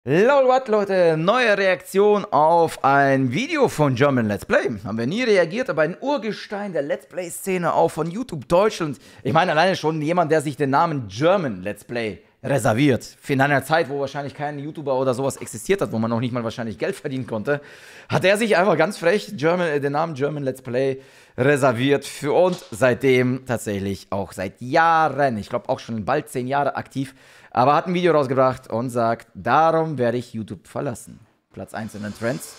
Lol, what, Leute, neue Reaktion auf ein Video von German Let's Play. Haben wir nie reagiert, aber ein Urgestein der Let's Play-Szene auch von YouTube Deutschland. Ich meine, alleine schon jemand, der sich den Namen German Let's Play reserviert. In einer Zeit, wo wahrscheinlich kein YouTuber oder sowas existiert hat, wo man noch nicht mal wahrscheinlich Geld verdienen konnte, hat er sich einfach ganz frech den Namen German Let's Play reserviert für und seitdem tatsächlich auch seit Jahren, ich glaube auch schon bald 10 Jahre aktiv, aber hat ein Video rausgebracht und sagt, darum werde ich YouTube verlassen. Platz 1 in den Trends.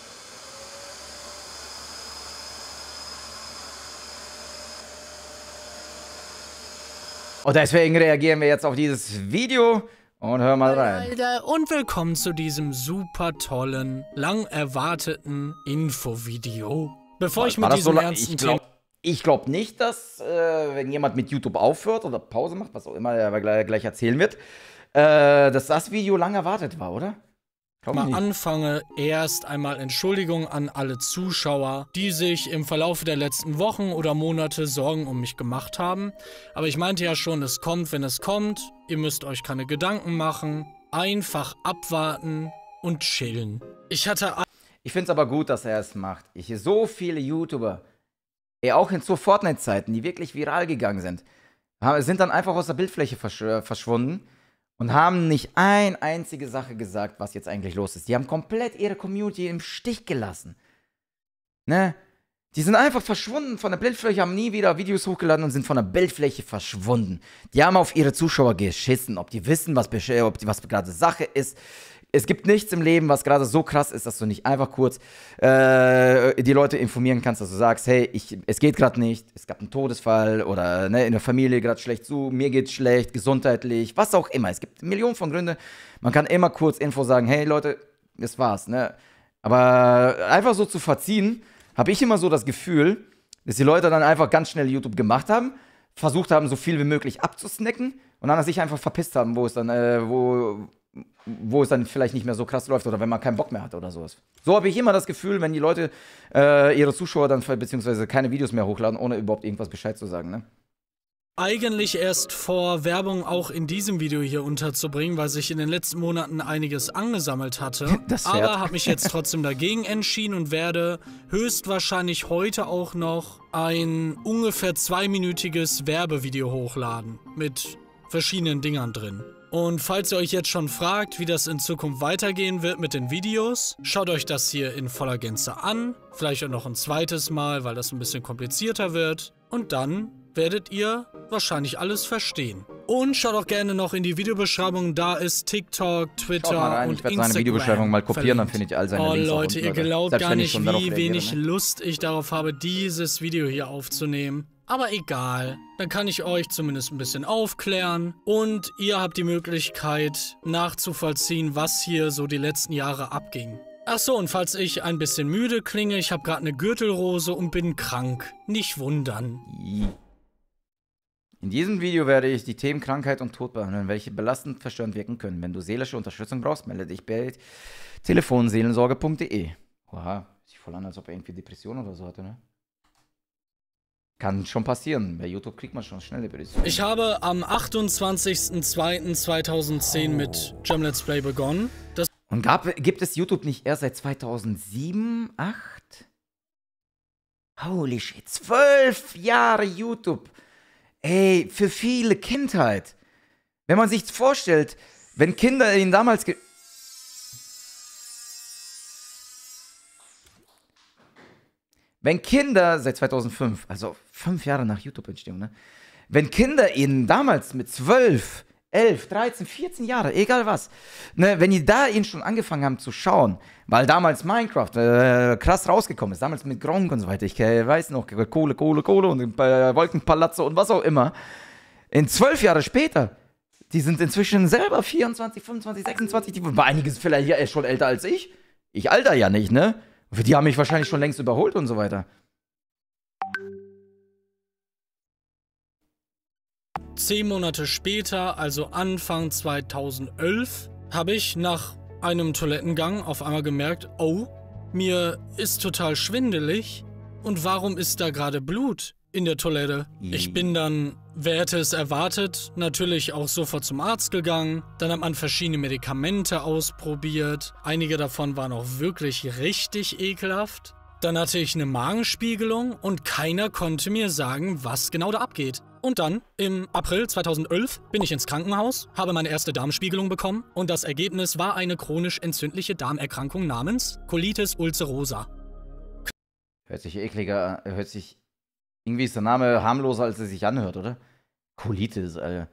Und deswegen reagieren wir jetzt auf dieses Video und hören mal rein. Und willkommen zu diesem super tollen, lang erwarteten Infovideo. Bevor ich mit diesem ernsten Thema... Ich glaube nicht, dass, wenn jemand mit YouTube aufhört oder Pause macht, was auch immer er gleich erzählen wird, dass das Video lang erwartet war, oder? Anfange, erst einmal Entschuldigung an alle Zuschauer, die sich im Verlauf der letzten Wochen oder Monate Sorgen um mich gemacht haben. Aber ich meinte ja schon, es kommt, wenn es kommt. Ihr müsst euch keine Gedanken machen. Einfach abwarten und chillen. Ich finde es aber gut, dass er es macht. So viele YouTuber, auch zu Fortnite-Zeiten, die wirklich viral gegangen sind dann einfach aus der Bildfläche verschwunden. Und haben nicht eine einzige Sache gesagt, was jetzt eigentlich los ist. Die haben komplett ihre Community im Stich gelassen. Ne? Die sind einfach verschwunden von der Bildfläche, haben nie wieder Videos hochgeladen und sind von der Bildfläche verschwunden. Die haben auf ihre Zuschauer geschissen, ob die wissen, was gerade Sache ist. Es gibt nichts im Leben, was gerade so krass ist, dass du nicht einfach kurz die Leute informieren kannst, dass du sagst, hey, es geht gerade nicht, es gab einen Todesfall oder ne, in der Familie gerade schlecht zu, mir geht's schlecht, gesundheitlich, was auch immer. Es gibt Millionen von Gründen. Man kann immer kurz Info sagen, hey Leute, das war's. Ne? Aber einfach so zu verziehen, habe ich immer so das Gefühl, dass die Leute dann einfach ganz schnell YouTube gemacht haben, versucht haben, so viel wie möglich abzusnacken und dann sich einfach verpisst haben, wo es dann vielleicht nicht mehr so krass läuft oder wenn man keinen Bock mehr hat oder sowas. So habe ich immer das Gefühl, wenn die Leute ihre Zuschauer dann beziehungsweise keine Videos mehr hochladen, ohne überhaupt irgendwas Bescheid zu sagen, ne? Eigentlich erst vor, Werbung auch in diesem Video hier unterzubringen, weil sich in den letzten Monaten einiges angesammelt hatte. Aber habe mich jetzt trotzdem dagegen entschieden und werde höchstwahrscheinlich heute auch noch ein ungefähr 2-minütiges Werbevideo hochladen mit verschiedenen Dingern drin. Und falls ihr euch jetzt schon fragt, wie das in Zukunft weitergehen wird mit den Videos, schaut euch das hier in voller Gänze an. Vielleicht auch noch ein zweites Mal, weil das ein bisschen komplizierter wird. Und dann werdet ihr wahrscheinlich alles verstehen. Und schaut auch gerne noch in die Videobeschreibung, da ist TikTok, Twitter und Instagram. Ich werde seine Videobeschreibung mal kopieren, dann finde ich all seine Links. Oh Leute, ihr glaubt gar nicht, wie wenig Lust ich darauf habe, dieses Video hier aufzunehmen. Aber egal, dann kann ich euch zumindest ein bisschen aufklären und ihr habt die Möglichkeit nachzuvollziehen, was hier so die letzten Jahre abging. Achso, und falls ich ein bisschen müde klinge, ich habe gerade eine Gürtelrose und bin krank. Nicht wundern. In diesem Video werde ich die Themen Krankheit und Tod behandeln, welche belastend verstörend wirken können. Wenn du seelische Unterstützung brauchst, melde dich bei telefonseelensorge.de. Oha, sieht voll an, als ob er irgendwie Depression oder so hatte, ne? Kann schon passieren. Bei YouTube kriegt man schon schnell Depression. Ich habe am 28.02.2010 mit German Let's Play begonnen. Und gibt es YouTube nicht erst seit 2007, 2008? Holy shit, 12 Jahre YouTube. Ey, für viele Kindheit. Wenn man sich vorstellt, wenn Kinder ihn damals... Wenn Kinder, seit 2005, also 5 Jahre nach YouTube-Entstehung, ne? Wenn Kinder ihn damals mit 12, 11, 13, 14 Jahre, egal was, ne, wenn die da ihn schon angefangen haben zu schauen, weil damals Minecraft krass rausgekommen ist, damals mit Gronk und so weiter, ich weiß noch, Kohle und Wolkenpalazzo und was auch immer, in 12 Jahre später, die sind inzwischen selber 24, 25, 26, die war einiges vielleicht ja schon älter als ich. Ich alter ja nicht, ne? Die haben mich wahrscheinlich schon längst überholt und so weiter. 10 Monate später, also Anfang 2011, habe ich nach einem Toilettengang auf einmal gemerkt, oh, mir ist total schwindelig und warum ist da gerade Blut? in der Toilette. Ich bin dann, wer hätte es erwartet, natürlich auch sofort zum Arzt gegangen. Dann hat man verschiedene Medikamente ausprobiert. Einige davon waren auch wirklich richtig ekelhaft. Dann hatte ich eine Magenspiegelung und keiner konnte mir sagen, was genau da abgeht. Und dann, im April 2011, bin ich ins Krankenhaus, habe meine erste Darmspiegelung bekommen und das Ergebnis war eine chronisch entzündliche Darmerkrankung namens Colitis ulcerosa. Hört sich ekliger, hört sich... Irgendwie ist der Name harmloser, als er sich anhört, oder? Colitis, Alter.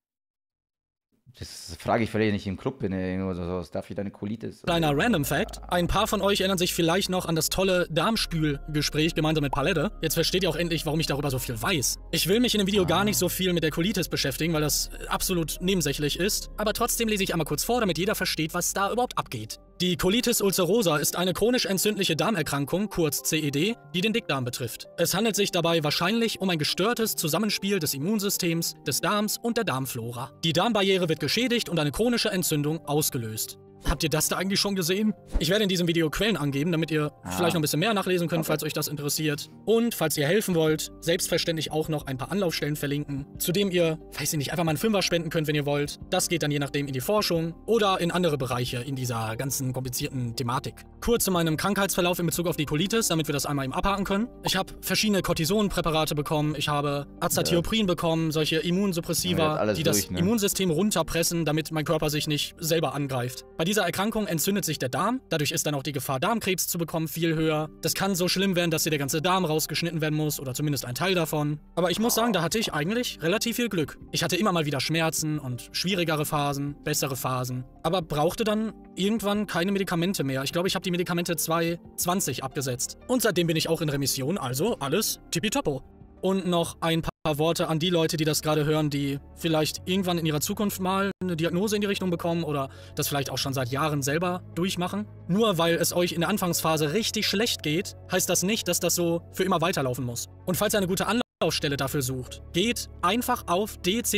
Das frage ich vielleicht, wenn ich im Club bin, was darf ich deine Colitis? Kleiner Random Fact. Ein paar von euch erinnern sich vielleicht noch an das tolle Darmspülgespräch gemeinsam mit Palette. Jetzt versteht ihr auch endlich, warum ich darüber so viel weiß. Ich will mich in dem Video gar nicht so viel mit der Colitis beschäftigen, weil das absolut nebensächlich ist. Aber trotzdem lese ich einmal kurz vor, damit jeder versteht, was da überhaupt abgeht. Die Colitis ulcerosa ist eine chronisch entzündliche Darmerkrankung, kurz CED, die den Dickdarm betrifft. Es handelt sich dabei wahrscheinlich um ein gestörtes Zusammenspiel des Immunsystems, des Darms und der Darmflora. Die Darmbarriere wird geschädigt und eine chronische Entzündung ausgelöst. Habt ihr das da eigentlich schon gesehen? Ich werde in diesem Video Quellen angeben, damit ihr vielleicht noch ein bisschen mehr nachlesen könnt, falls euch das interessiert. Und falls ihr helfen wollt, selbstverständlich auch noch ein paar Anlaufstellen verlinken, zu dem ihr, weiß ich nicht, einfach mal einen Fünfer spenden könnt, wenn ihr wollt. Das geht dann je nachdem in die Forschung oder in andere Bereiche in dieser ganzen komplizierten Thematik. Kurz zu meinem Krankheitsverlauf in Bezug auf die Colitis, damit wir das einmal eben abhaken können. Ich habe verschiedene Cortisonpräparate bekommen, ich habe Azathioprine bekommen, solche Immunsuppressiva, die das Immunsystem runterpressen, damit mein Körper sich nicht selber angreift. Bei dieser Erkrankung entzündet sich der Darm, dadurch ist dann auch die Gefahr, Darmkrebs zu bekommen, viel höher. Das kann so schlimm werden, dass dir der ganze Darm rausgeschnitten werden muss oder zumindest ein Teil davon. Aber ich muss sagen, da hatte ich eigentlich relativ viel Glück. Ich hatte immer mal wieder Schmerzen und schwierigere Phasen, bessere Phasen, aber brauchte dann irgendwann keine Medikamente mehr. Ich glaube, ich habe die Medikamente 2020 abgesetzt. Und seitdem bin ich auch in Remission, also alles tippitoppo. Und noch ein paar Worte an die Leute, die das gerade hören, die vielleicht irgendwann in ihrer Zukunft mal eine Diagnose in die Richtung bekommen oder das vielleicht auch schon seit Jahren selber durchmachen. Nur weil es euch in der Anfangsphase richtig schlecht geht, heißt das nicht, dass das so für immer weiterlaufen muss. Und falls ihr eine gute Anlaufstelle dafür sucht, geht einfach auf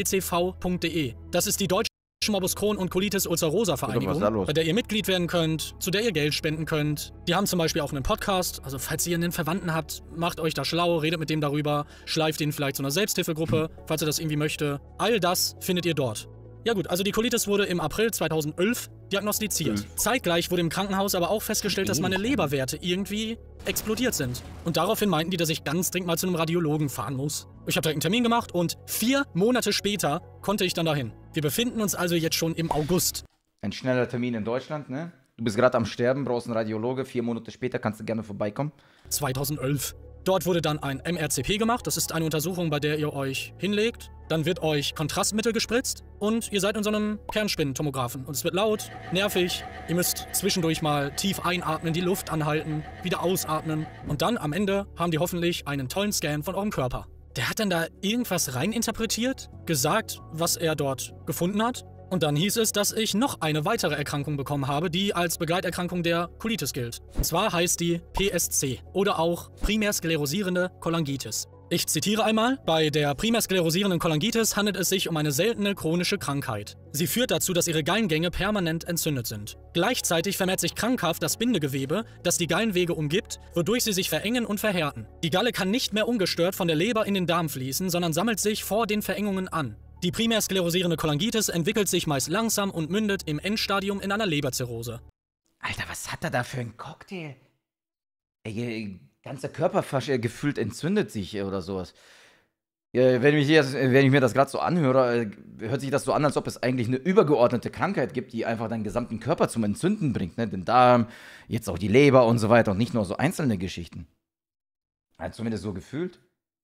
dccv.de. Das ist die deutsche Morbus Crohn und Colitis ulcerosa Vereinigung, bei der ihr Mitglied werden könnt, zu der ihr Geld spenden könnt. Die haben zum Beispiel auch einen Podcast, also falls ihr einen Verwandten habt, macht euch da schlau, redet mit dem darüber, schleift ihn vielleicht zu einer Selbsthilfegruppe, falls ihr das irgendwie möchte. All das findet ihr dort. Ja gut, also die Colitis wurde im April 2011 diagnostiziert. Zeitgleich wurde im Krankenhaus aber auch festgestellt, dass meine Leberwerte irgendwie explodiert sind. Und daraufhin meinten die, dass ich ganz dringend mal zu einem Radiologen fahren muss. Ich habe direkt einen Termin gemacht und 4 Monate später konnte ich dann dahin. Wir befinden uns also jetzt schon im August. Ein schneller Termin in Deutschland, ne? Du bist gerade am Sterben, brauchst einen Radiologe, 4 Monate später kannst du gerne vorbeikommen. 2011. Dort wurde dann ein MRCP gemacht. Das ist eine Untersuchung, bei der ihr euch hinlegt. Dann wird euch Kontrastmittel gespritzt und ihr seid in so einem Kernspintomographen. Und es wird laut, nervig. Ihr müsst zwischendurch mal tief einatmen, die Luft anhalten, wieder ausatmen. Und dann am Ende haben die hoffentlich einen tollen Scan von eurem Körper. Der hat dann da irgendwas reininterpretiert, gesagt, was er dort gefunden hat. Und dann hieß es, dass ich noch eine weitere Erkrankung bekommen habe, die als Begleiterkrankung der Colitis gilt. Und zwar heißt die PSC oder auch primär sklerosierende Cholangitis. Ich zitiere einmal: Bei der primär sklerosierenden Cholangitis handelt es sich um eine seltene chronische Krankheit. Sie führt dazu, dass ihre Gallengänge permanent entzündet sind. Gleichzeitig vermehrt sich krankhaft das Bindegewebe, das die Gallenwege umgibt, wodurch sie sich verengen und verhärten. Die Galle kann nicht mehr ungestört von der Leber in den Darm fließen, sondern sammelt sich vor den Verengungen an. Die primär sklerosierende Cholangitis entwickelt sich meist langsam und mündet im Endstadium in einer Leberzirrhose. Alter, was hat er da für einen Cocktail? Ey, ganzer Körper gefühlt entzündet sich oder sowas. Wenn ich mir das gerade so anhöre, hört sich das so an, als ob es eigentlich eine übergeordnete Krankheit gibt, die einfach deinen gesamten Körper zum Entzünden bringt. Ne? Den Darm, jetzt auch die Leber und so weiter und nicht nur so einzelne Geschichten. Halt zumindest so gefühlt.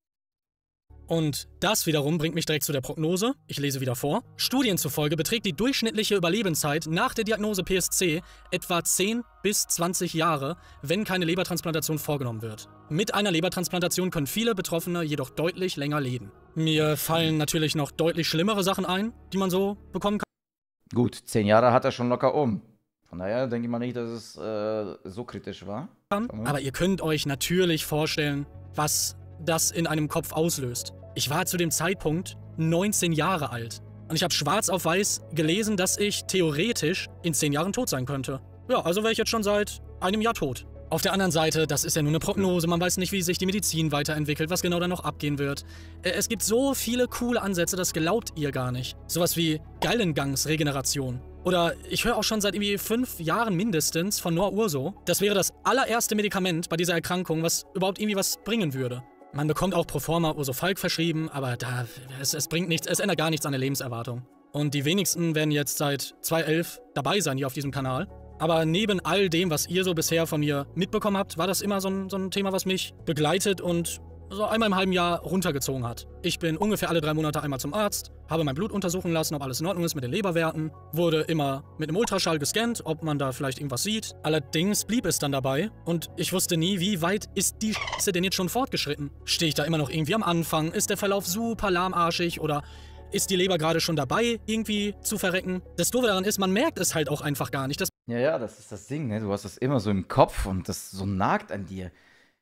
Und das wiederum bringt mich direkt zu der Prognose. Ich lese wieder vor. Studien zufolge beträgt die durchschnittliche Überlebenszeit nach der Diagnose PSC etwa 10 bis 20 Jahre, wenn keine Lebertransplantation vorgenommen wird. Mit einer Lebertransplantation können viele Betroffene jedoch deutlich länger leben. Mir fallen natürlich noch deutlich schlimmere Sachen ein, die man so bekommen kann. Gut, 10 Jahre hat er schon locker um. Von daher denke ich mal nicht, dass es so kritisch war. Aber ihr könnt euch natürlich vorstellen, was das in einem Kopf auslöst. Ich war zu dem Zeitpunkt 19 Jahre alt und ich habe schwarz auf weiß gelesen, dass ich theoretisch in 10 Jahren tot sein könnte. Ja, also wäre ich jetzt schon seit einem Jahr tot. Auf der anderen Seite, das ist ja nur eine Prognose, man weiß nicht, wie sich die Medizin weiterentwickelt, was genau da noch abgehen wird. Es gibt so viele coole Ansätze, das glaubt ihr gar nicht. Sowas wie Gallengangsregeneration. Oder ich höre auch schon seit irgendwie 5 Jahren mindestens von Noah Urso, das wäre das allererste Medikament bei dieser Erkrankung, was überhaupt irgendwie was bringen würde. Man bekommt auch Proforma Urso Falk verschrieben, aber es bringt nichts, es ändert gar nichts an der Lebenserwartung. Und die wenigsten werden jetzt seit 2011 dabei sein hier auf diesem Kanal. Aber neben all dem, was ihr so bisher von mir mitbekommen habt, war das immer so ein Thema, was mich begleitet und so einmal im halben Jahr runtergezogen hat. Ich bin ungefähr alle 3 Monate einmal zum Arzt, habe mein Blut untersuchen lassen, ob alles in Ordnung ist mit den Leberwerten, wurde immer mit einem Ultraschall gescannt, ob man da vielleicht irgendwas sieht. Allerdings blieb es dann dabei und ich wusste nie, wie weit ist die Scheiße denn jetzt schon fortgeschritten? Stehe ich da immer noch irgendwie am Anfang? Ist der Verlauf super lahmarschig oder ist die Leber gerade schon dabei, irgendwie zu verrecken? Das Doofe daran ist, man merkt es halt auch einfach gar nicht. Ja, das ist das Ding, ne? Du hast das immer so im Kopf und das so nagt an dir.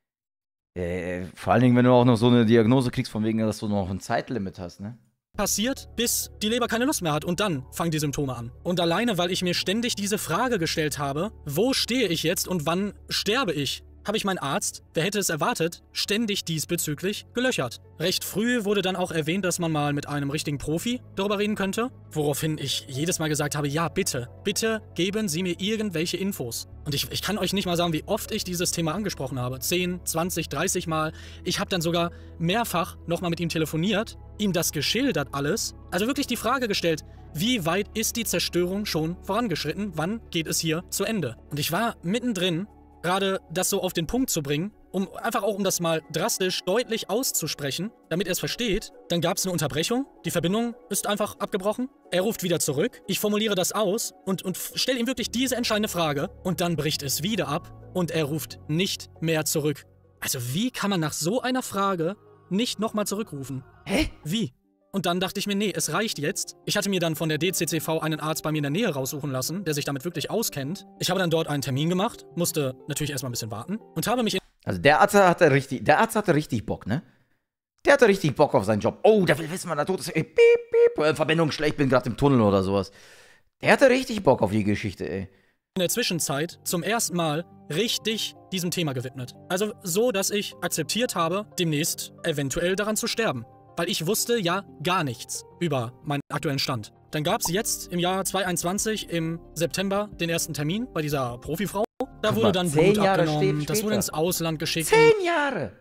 Vor allen Dingen, wenn du auch noch so eine Diagnose kriegst, von wegen, dass du noch ein Zeitlimit hast, ne? Passiert, bis die Leber keine Lust mehr hat und dann fangen die Symptome an. Und alleine, weil ich mir ständig diese Frage gestellt habe, wo stehe ich jetzt und wann sterbe ich, habe ich meinen Arzt, wer hätte es erwartet, ständig diesbezüglich gelöchert. Recht früh wurde dann auch erwähnt, dass man mal mit einem richtigen Profi darüber reden könnte, woraufhin ich jedes Mal gesagt habe, ja bitte, bitte geben Sie mir irgendwelche Infos. Und ich kann euch nicht mal sagen, wie oft ich dieses Thema angesprochen habe. 10, 20, 30 Mal. Ich habe dann sogar mehrfach nochmal mit ihm telefoniert, ihm das geschildert alles. Also wirklich die Frage gestellt, wie weit ist die Zerstörung schon vorangeschritten? Wann geht es hier zu Ende? Und ich war mittendrin, gerade das so auf den Punkt zu bringen, um das mal drastisch, deutlich auszusprechen, damit er es versteht. Dann gab es eine Unterbrechung, die Verbindung ist einfach abgebrochen. Er ruft wieder zurück, ich formuliere das aus und stelle ihm wirklich diese entscheidende Frage und dann bricht es wieder ab und er ruft nicht mehr zurück. Also wie kann man nach so einer Frage nicht nochmal zurückrufen? Hä? Wie? Und dann dachte ich mir, nee, es reicht jetzt. Ich hatte mir dann von der DCCV einen Arzt bei mir in der Nähe raussuchen lassen, der sich damit wirklich auskennt. Ich habe dann dort einen Termin gemacht, musste natürlich erstmal ein bisschen warten und habe mich... Also der Arzt hatte richtig Bock, ne? Der hatte richtig Bock auf seinen Job. Oh, der will wissen, wann er tot ist. Ey, piep, piep, Verbindung schlecht, bin gerade im Tunnel oder sowas. Der hatte richtig Bock auf die Geschichte, ey. In der Zwischenzeit zum ersten Mal richtig diesem Thema gewidmet. Also so, dass ich akzeptiert habe, demnächst eventuell daran zu sterben. Weil ich wusste ja gar nichts über meinen aktuellen Stand. Dann gab es jetzt im Jahr 2021 im September den ersten Termin bei dieser Profifrau. Da wurde dann Blut abgenommen, das wurde ins Ausland geschickt. 10 Jahre!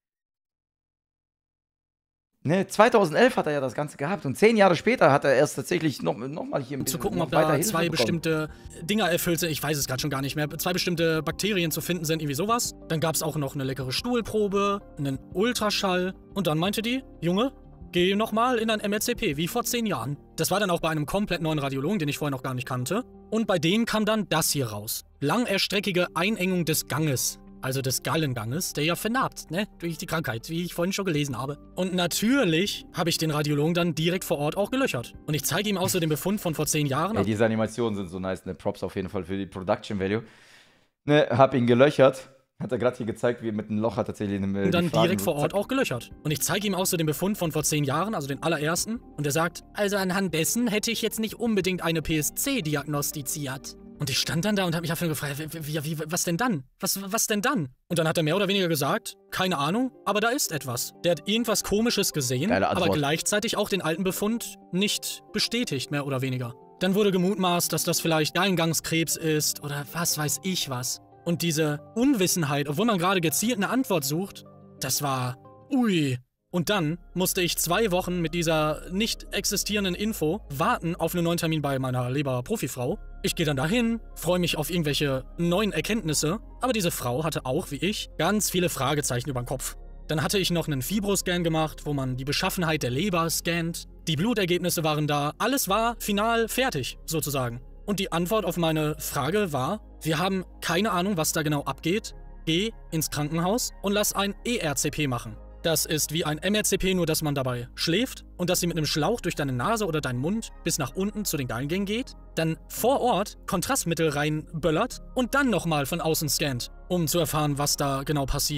Ne, 2011 hat er ja das Ganze gehabt und 10 Jahre später hat er erst tatsächlich noch mal hier ein bisschen zu gucken, ob da 2 bestimmte Dinger erfüllt sind. Ich weiß es gerade schon gar nicht mehr. 2 bestimmte Bakterien zu finden sind, irgendwie sowas. Dann gab es auch noch eine leckere Stuhlprobe, einen Ultraschall und dann meinte die, Junge, geh nochmal in ein MRCP, wie vor 10 Jahren. Das war dann auch bei einem komplett neuen Radiologen, den ich vorher noch gar nicht kannte. Und bei dem kam dann das hier raus. Langerstreckige Einengung des Ganges. Also des Gallenganges, der ja vernarbt, ne? Durch die Krankheit, wie ich vorhin schon gelesen habe. Und natürlich habe ich den Radiologen dann direkt vor Ort auch gelöchert. Und ich zeige ihm auch so den Befund von vor 10 Jahren. Ey, diese Animationen sind so nice, ne? Props auf jeden Fall für die Production Value. Ne, hab ihn gelöchert. Hat er gerade hier gezeigt, wie er mit einem Loch hat tatsächlich eine und dann direkt vor Ort auch gelöchert. Und ich zeige ihm auch so den Befund von vor 10 Jahren, also den allerersten. Und er sagt, also anhand dessen hätte ich jetzt nicht unbedingt eine PSC diagnostiziert. Und ich stand dann da und habe mich einfach gefragt, was denn dann? Was denn dann? Und dann hat er mehr oder weniger gesagt, keine Ahnung, aber da ist etwas. Der hat irgendwas Komisches gesehen, aber gleichzeitig auch den alten Befund nicht bestätigt, mehr oder weniger. Dann wurde gemutmaßt, dass das vielleicht Gallengangskrebs ist oder was weiß ich was. Und diese Unwissenheit, obwohl man gerade gezielt eine Antwort sucht, das war ui. Und dann musste ich 2 Wochen mit dieser nicht existierenden Info warten auf einen neuen Termin bei meiner Leber-Profifrau. Ich gehe dann dahin, freue mich auf irgendwelche neuen Erkenntnisse, aber diese Frau hatte auch, wie ich, ganz viele Fragezeichen über den Kopf. Dann hatte ich noch einen Fibroscan gemacht, wo man die Beschaffenheit der Leber scannt. Die Blutergebnisse waren da, alles war final fertig, sozusagen. Und die Antwort auf meine Frage war, wir haben keine Ahnung, was da genau abgeht. Geh ins Krankenhaus und lass ein ERCP machen. Das ist wie ein MRCP, nur dass man dabei schläft und dass sie mit einem Schlauch durch deine Nase oder deinen Mund bis nach unten zu den Gallengängen geht, dann vor Ort Kontrastmittel reinböllert und dann nochmal von außen scannt, um zu erfahren, was da genau passiert.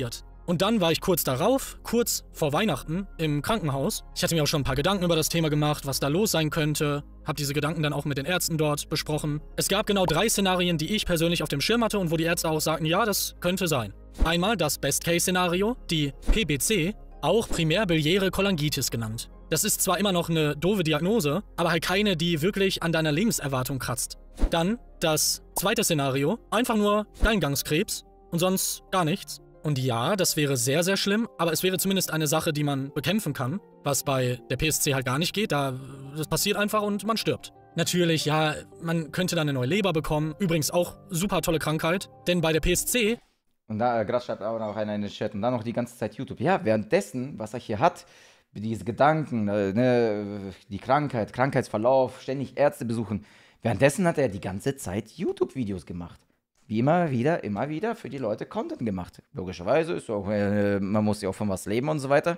Und dann war ich kurz darauf, kurz vor Weihnachten, im Krankenhaus. Ich hatte mir auch schon ein paar Gedanken über das Thema gemacht, was da los sein könnte. Habe diese Gedanken dann auch mit den Ärzten dort besprochen. Es gab genau 3 Szenarien, die ich persönlich auf dem Schirm hatte und wo die Ärzte auch sagten, ja, das könnte sein. Einmal das Best-Case-Szenario, die PBC, auch primär-biliäre Cholangitis genannt. Das ist zwar immer noch eine doofe Diagnose, aber halt keine, die wirklich an deiner Lebenserwartung kratzt. Dann das zweite Szenario, einfach nur Gallengangskrebs und sonst gar nichts. Und ja, das wäre sehr, sehr schlimm, aber es wäre zumindest eine Sache, die man bekämpfen kann, was bei der PSC halt gar nicht geht, das passiert einfach und man stirbt. Natürlich, ja, man könnte dann eine neue Leber bekommen, übrigens auch super tolle Krankheit, denn bei der PSC... Und da gerade schreibt auch noch einer in den Chat und dann noch die ganze Zeit YouTube. Ja, währenddessen, was er hier hat, diese Gedanken, ne, die Krankheit, Krankheitsverlauf, ständig Ärzte besuchen, währenddessen hat er die ganze Zeit YouTube-Videos gemacht. Wie immer wieder für die Leute Content gemacht. Logischerweise ist auch, man muss ja auch von was leben und so weiter.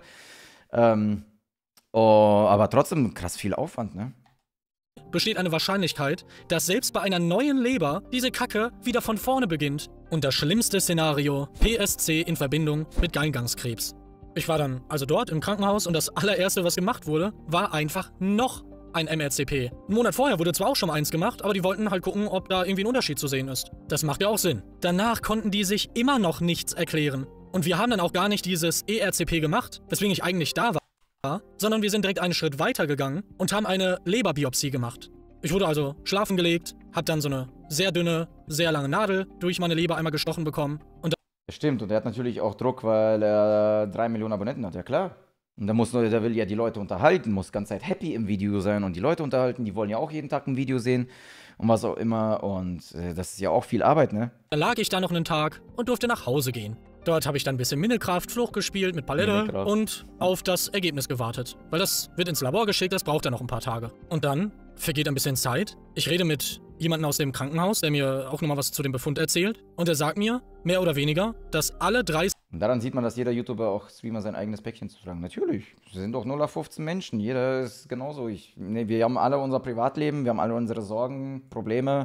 Aber trotzdem krass viel Aufwand, ne? Besteht eine Wahrscheinlichkeit, dass selbst bei einer neuen Leber diese Kacke wieder von vorne beginnt. Und das schlimmste Szenario, PSC in Verbindung mit Gallengangskrebs. Ich war dann also dort im Krankenhaus und das allererste, was gemacht wurde, war einfach noch ein MRCP. Einen Monat vorher wurde zwar auch schon eins gemacht, aber die wollten halt gucken, ob da irgendwie ein Unterschied zu sehen ist. Das macht ja auch Sinn. Danach konnten die sich immer noch nichts erklären. Und wir haben dann auch gar nicht dieses ERCP gemacht, weswegen ich eigentlich da war, sondern wir sind direkt einen Schritt weiter gegangen und haben eine Leberbiopsie gemacht. Ich wurde also schlafen gelegt, hab dann so eine sehr dünne, sehr lange Nadel durch meine Leber einmal gestochen bekommen. Und stimmt, und er hat natürlich auch Druck, weil er 3 Millionen Abonnenten hat, ja klar. Und der will ja die Leute unterhalten, muss ganz Zeit happy im Video sein und die Leute unterhalten, die wollen ja auch jeden Tag ein Video sehen und was auch immer und das ist ja auch viel Arbeit, ne? Da lag ich da noch einen Tag und durfte nach Hause gehen. Dort habe ich dann ein bisschen Minecraft Flucht gespielt mit Palette und auf das Ergebnis gewartet. Weil das wird ins Labor geschickt, das braucht dann noch ein paar Tage. Und dann vergeht ein bisschen Zeit. Ich rede mit jemandem aus dem Krankenhaus, der mir auch nochmal was zu dem Befund erzählt. Und er sagt mir, mehr oder weniger, dass alle 3... Und daran sieht man, dass jeder YouTuber auch Streamer sein eigenes Päckchen zu tragen. Natürlich, wir sind doch 0 auf 15 Menschen. Jeder ist genauso. Wir haben alle unser Privatleben, wir haben alle unsere Sorgen, Probleme,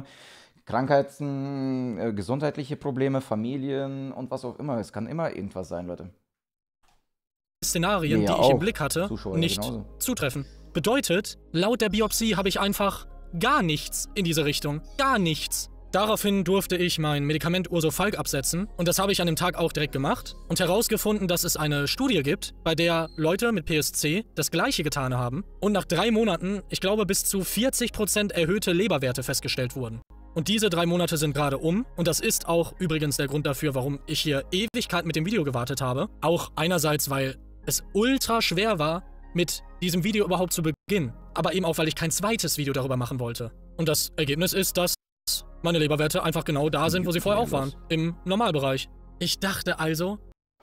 Krankheiten, gesundheitliche Probleme, Familien und was auch immer. Es kann immer irgendwas sein, Leute. Szenarien, die ich im Blick hatte, nicht zutreffen. Bedeutet, laut der Biopsie habe ich einfach gar nichts in diese Richtung. Gar nichts. Daraufhin durfte ich mein Medikament Ursofalk absetzen und das habe ich an dem Tag auch direkt gemacht und herausgefunden, dass es eine Studie gibt, bei der Leute mit PSC das Gleiche getan haben und nach 3 Monaten, ich glaube, bis zu 40% erhöhte Leberwerte festgestellt wurden. Und diese 3 Monate sind gerade um und das ist auch übrigens der Grund dafür, warum ich hier Ewigkeit mit dem Video gewartet habe. Auch einerseits, weil es ultra schwer war, mit diesem Video überhaupt zu beginnen, aber eben auch, weil ich kein zweites Video darüber machen wollte. Und das Ergebnis ist, dass meine Leberwerte einfach genau da sind, wo sie vorher auch waren, im Normalbereich. Ich dachte also,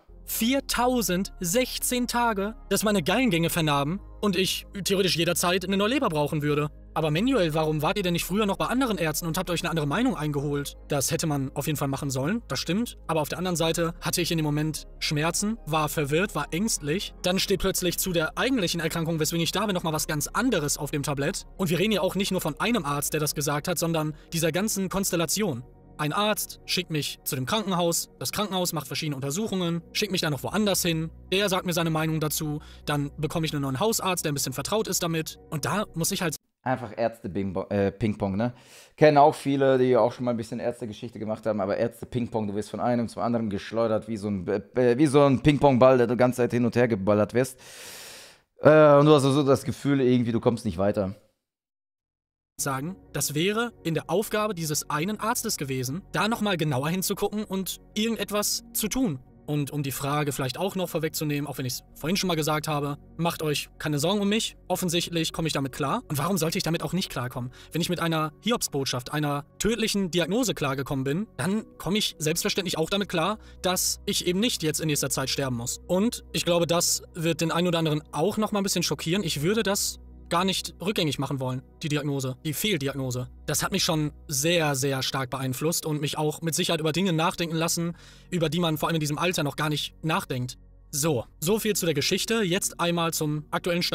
4016 Tage, dass meine Gallengänge vernarben und ich theoretisch jederzeit eine neue Leber brauchen würde. Aber Manuel, warum wart ihr denn nicht früher noch bei anderen Ärzten und habt euch eine andere Meinung eingeholt? Das hätte man auf jeden Fall machen sollen, das stimmt. Aber auf der anderen Seite hatte ich in dem Moment Schmerzen, war verwirrt, war ängstlich. Dann steht plötzlich zu der eigentlichen Erkrankung, weswegen ich da bin, nochmal was ganz anderes auf dem Tablett. Und wir reden ja auch nicht nur von einem Arzt, der das gesagt hat, sondern dieser ganzen Konstellation. Ein Arzt schickt mich zu dem Krankenhaus, das Krankenhaus macht verschiedene Untersuchungen, schickt mich dann noch woanders hin, der sagt mir seine Meinung dazu, dann bekomme ich einen neuen Hausarzt, der ein bisschen vertraut ist damit. Und da muss ich halt... Einfach Ärzte-Ping-Pong, ne? Kennen auch viele, die auch schon mal ein bisschen Ärzte-Geschichte gemacht haben, aber Ärzte-Ping-Pong, du wirst von einem zum anderen geschleudert, wie so ein Ping-Pong-Ball, der du die ganze Zeit hin und her geballert wirst. Und du hast so das Gefühl, irgendwie, du kommst nicht weiter. Sagen, das wäre in der Aufgabe dieses einen Arztes gewesen, da nochmal genauer hinzugucken und irgendetwas zu tun. Und um die Frage vielleicht auch noch vorwegzunehmen, auch wenn ich es vorhin schon mal gesagt habe, macht euch keine Sorgen um mich. Offensichtlich komme ich damit klar. Und warum sollte ich damit auch nicht klarkommen? Wenn ich mit einer Hiobsbotschaft, einer tödlichen Diagnose klargekommen bin, dann komme ich selbstverständlich auch damit klar, dass ich eben nicht jetzt in nächster Zeit sterben muss. Und ich glaube, das wird den einen oder anderen auch noch mal ein bisschen schockieren. Ich würde das gar nicht rückgängig machen wollen, die Diagnose, die Fehldiagnose. Das hat mich schon sehr, sehr stark beeinflusst und mich auch mit Sicherheit über Dinge nachdenken lassen, über die man vor allem in diesem Alter noch gar nicht nachdenkt. So viel zu der Geschichte, jetzt einmal zum aktuellen Stand.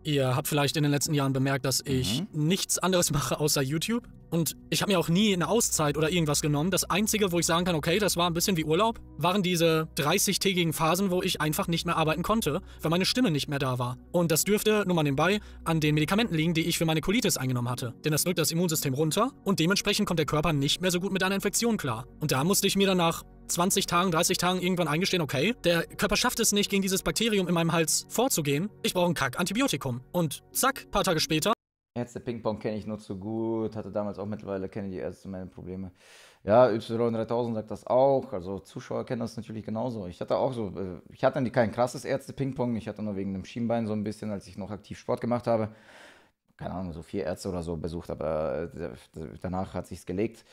Ihr habt vielleicht in den letzten Jahren bemerkt, dass ich nichts anderes mache außer YouTube. Und ich habe mir auch nie eine Auszeit oder irgendwas genommen. Das Einzige, wo ich sagen kann, okay, das war ein bisschen wie Urlaub, waren diese 30-tägigen Phasen, wo ich einfach nicht mehr arbeiten konnte, weil meine Stimme nicht mehr da war. Und das dürfte, nur mal nebenbei, an den Medikamenten liegen, die ich für meine Colitis eingenommen hatte. Denn das drückt das Immunsystem runter und dementsprechend kommt der Körper nicht mehr so gut mit einer Infektion klar. Und da musste ich mir dann nach 20 Tagen, 30 Tagen irgendwann eingestehen, okay, der Körper schafft es nicht, gegen dieses Bakterium in meinem Hals vorzugehen. Ich brauche ein Kack-Antibiotikum. Und zack, paar Tage später. Ärzte Ping-Pong kenne ich nur zu gut, hatte damals auch mittlerweile, kenne die Ärzte meine Probleme. Ja, Y3000 sagt das auch, also Zuschauer kennen das natürlich genauso. Ich hatte auch so, ich hatte kein krasses Ärzte-Ping-Pong, ich hatte nur wegen dem Schienbein so ein bisschen, als ich noch aktiv Sport gemacht habe. Keine Ahnung, so 4 Ärzte oder so besucht, aber danach hat sich's gelegt.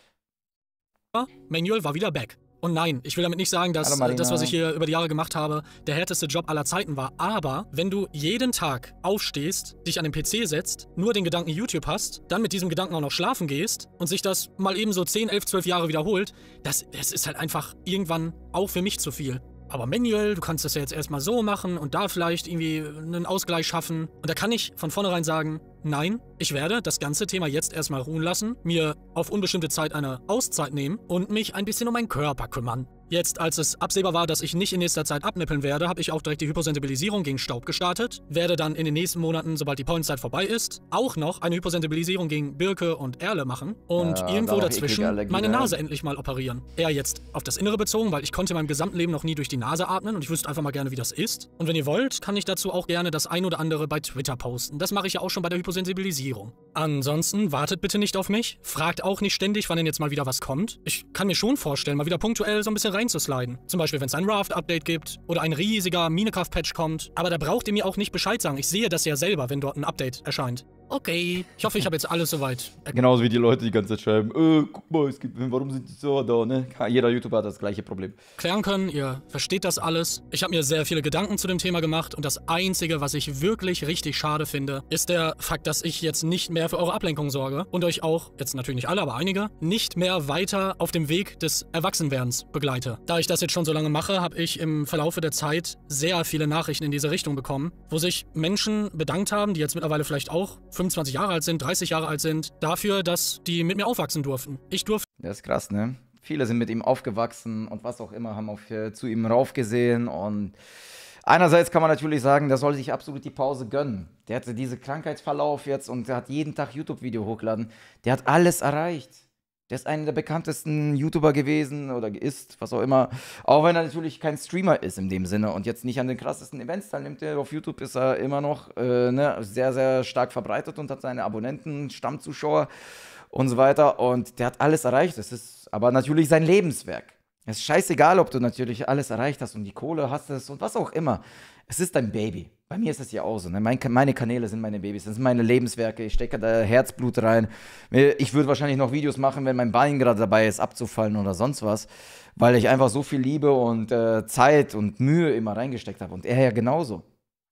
Manuel war wieder back. Und nein, ich will damit nicht sagen, dass das, was ich hier über die Jahre gemacht habe, der härteste Job aller Zeiten war. Aber wenn du jeden Tag aufstehst, dich an den PC setzt, nur den Gedanken YouTube hast, dann mit diesem Gedanken auch noch schlafen gehst und sich das mal eben so 10, 11, 12 Jahre wiederholt, das ist halt einfach irgendwann auch für mich zu viel. Aber Manuel, du kannst das ja jetzt erstmal so machen und da vielleicht irgendwie einen Ausgleich schaffen. Und da kann ich von vornherein sagen, nein, ich werde das ganze Thema jetzt erstmal ruhen lassen, mir auf unbestimmte Zeit eine Auszeit nehmen und mich ein bisschen um meinen Körper kümmern. Jetzt, als es absehbar war, dass ich nicht in nächster Zeit abnippeln werde, habe ich auch direkt die Hyposensibilisierung gegen Staub gestartet, werde dann in den nächsten Monaten, sobald die Pollenzeit vorbei ist, auch noch eine Hyposensibilisierung gegen Birke und Erle machen und irgendwo dazwischen meine Nase endlich mal operieren. Eher jetzt auf das Innere bezogen, weil ich konnte in meinem gesamten Leben noch nie durch die Nase atmen und ich wüsste einfach mal gerne, wie das ist. Und wenn ihr wollt, kann ich dazu auch gerne das ein oder andere bei Twitter posten. Das mache ich ja auch schon bei der Hyposensibilisierung. Ansonsten wartet bitte nicht auf mich, fragt auch nicht ständig, wann denn jetzt mal wieder was kommt. Ich kann mir schon vorstellen, mal wieder punktuell so ein bisschen reinzusliden. Zum Beispiel, wenn es ein Raft-Update gibt oder ein riesiger Minecraft-Patch kommt. Aber da braucht ihr mir auch nicht Bescheid sagen. Ich sehe das ja selber, wenn dort ein Update erscheint. Okay, ich hoffe, ich habe jetzt alles soweit. Genauso wie die Leute die ganze Zeit schreiben, guck mal, warum sind die so da, ne? Jeder YouTuber hat das gleiche Problem. Klären können, ihr versteht das alles. Ich habe mir sehr viele Gedanken zu dem Thema gemacht und das Einzige, was ich wirklich richtig schade finde, ist der Fakt, dass ich jetzt nicht mehr für eure Ablenkung sorge und euch auch, jetzt natürlich nicht alle, aber einige, nicht mehr weiter auf dem Weg des Erwachsenwerdens begleite. Da ich das jetzt schon so lange mache, habe ich im Verlaufe der Zeit sehr viele Nachrichten in diese Richtung bekommen, wo sich Menschen bedankt haben, die jetzt mittlerweile vielleicht auch 25 Jahre alt sind, 30 Jahre alt sind, dafür, dass die mit mir aufwachsen durften. Ich durfte. Das ist krass, ne? Viele sind mit ihm aufgewachsen und was auch immer, haben auch zu ihm raufgesehen und einerseits kann man natürlich sagen, der soll sich absolut die Pause gönnen. Der hatte diesen Krankheitsverlauf jetzt und der hat jeden Tag YouTube-Video hochgeladen. Der hat alles erreicht. Der ist einer der bekanntesten YouTuber gewesen oder ist, was auch immer. Auch wenn er natürlich kein Streamer ist in dem Sinne und jetzt nicht an den krassesten Events teilnimmt. Auf YouTube ist er immer noch sehr, sehr stark verbreitet und hat seine Abonnenten, Stammzuschauer und so weiter. Und der hat alles erreicht. Das ist aber natürlich sein Lebenswerk. Es ist scheißegal, ob du natürlich alles erreicht hast und die Kohle hast es und was auch immer. Es ist dein Baby. Bei mir ist es ja auch so. Ne? Meine Kanäle sind meine Babys, das sind meine Lebenswerke. Ich stecke da Herzblut rein. Ich würde wahrscheinlich noch Videos machen, wenn mein Bein gerade dabei ist, abzufallen oder sonst was, weil ich einfach so viel Liebe und Zeit und Mühe immer reingesteckt habe. Und er ja genauso.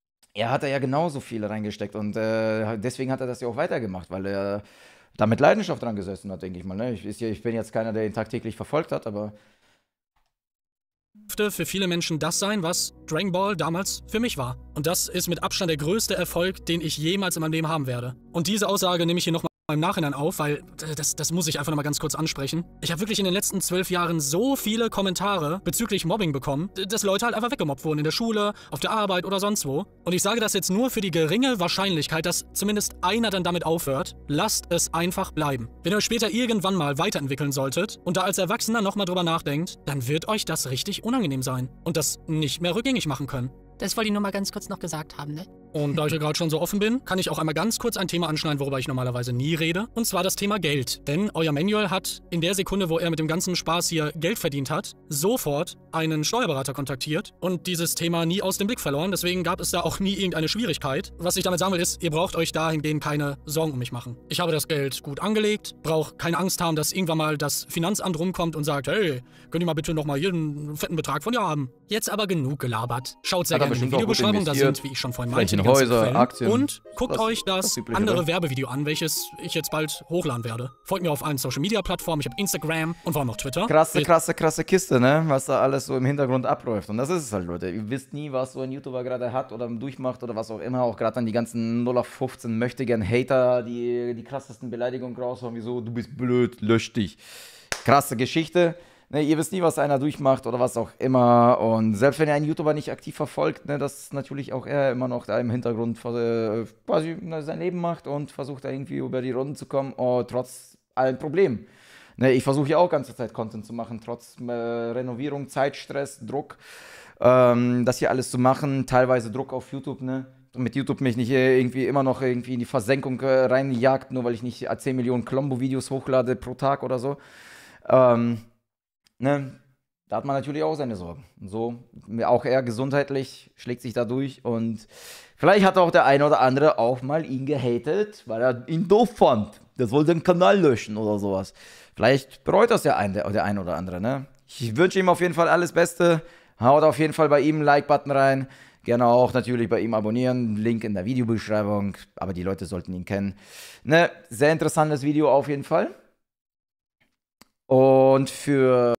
Er hat ja genauso viel reingesteckt und deswegen hat er das ja auch weitergemacht, weil er da mit Leidenschaft dran gesessen hat, denke ich mal. Ne? Ich bin jetzt keiner, der ihn tagtäglich verfolgt hat, aber für viele Menschen das sein, was Dragon Ball damals für mich war. Und das ist mit Abstand der größte Erfolg, den ich jemals in meinem Leben haben werde. Und diese Aussage nehme ich hier nochmal im Nachhinein auf, weil das muss ich einfach nochmal ganz kurz ansprechen. Ich habe wirklich in den letzten 12 Jahren so viele Kommentare bezüglich Mobbing bekommen, dass Leute halt einfach weggemobbt wurden in der Schule, auf der Arbeit oder sonst wo. Und ich sage das jetzt nur für die geringe Wahrscheinlichkeit, dass zumindest einer dann damit aufhört. Lasst es einfach bleiben. Wenn ihr euch später irgendwann mal weiterentwickeln solltet und da als Erwachsener nochmal drüber nachdenkt, dann wird euch das richtig unangenehm sein und das nicht mehr rückgängig machen können. Das wollte ich nur mal ganz kurz noch gesagt haben, ne? Und da ich ja gerade schon so offen bin, kann ich auch einmal ganz kurz ein Thema anschneiden, worüber ich normalerweise nie rede. Und zwar das Thema Geld. Denn euer Manuel hat in der Sekunde, wo er mit dem ganzen Spaß hier Geld verdient hat, sofort einen Steuerberater kontaktiert und dieses Thema nie aus dem Blick verloren. Deswegen gab es da auch nie irgendeine Schwierigkeit. Was ich damit sagen will, ist, ihr braucht euch dahingehend keine Sorgen um mich machen. Ich habe das Geld gut angelegt, braucht keine Angst haben, dass irgendwann mal das Finanzamt rumkommt und sagt, hey, könnt ihr mal bitte nochmal hier einen fetten Betrag von dir haben. Jetzt aber genug gelabert. Schaut sehr gerne in die Videobeschreibung, da sind, wie ich schon vorhin meinte, bisschen Häuser, Aktien. Und guckt euch das andere Werbevideo an, welches ich jetzt bald hochladen werde. Folgt mir auf allen Social-Media-Plattformen. Ich habe Instagram und vor allem noch Twitter. Krasse Kiste, ne? Was da alles so im Hintergrund abläuft. Und das ist es halt, Leute. Ihr wisst nie, was so ein YouTuber gerade hat oder durchmacht oder was auch immer. Auch gerade dann die ganzen 0815 Möchtegern-Hater, die krassesten Beleidigungen raushauen. Wieso? Du bist blöd, lösch dich. Krasse Geschichte. Ne, ihr wisst nie, was einer durchmacht oder was auch immer. Und selbst wenn ihr einen YouTuber nicht aktiv verfolgt, ne, dass natürlich auch er immer noch da im Hintergrund quasi sein Leben macht und versucht da irgendwie über die Runden zu kommen, trotz allen Problemen. Ne, ich versuche ja auch ganze Zeit Content zu machen, trotz Renovierung, Zeitstress, Druck. Das hier alles zu machen, teilweise Druck auf YouTube, ne? Mit YouTube mich nicht irgendwie immer noch irgendwie in die Versenkung reinjagt, nur weil ich nicht 10 Millionen Colombo-Videos hochlade pro Tag oder so. Ne, da hat man natürlich auch seine Sorgen. Und so, auch er gesundheitlich schlägt sich da durch. Und vielleicht hat auch der eine oder andere auch mal ihn gehatet, weil er ihn doof fand. Der soll den Kanal löschen oder sowas. Vielleicht bereut das der eine oder andere, ne? Ich wünsche ihm auf jeden Fall alles Beste. Haut auf jeden Fall bei ihm einen Like-Button rein. Gerne auch natürlich bei ihm abonnieren. Link in der Videobeschreibung. Aber die Leute sollten ihn kennen. Ne, sehr interessantes Video auf jeden Fall. Und für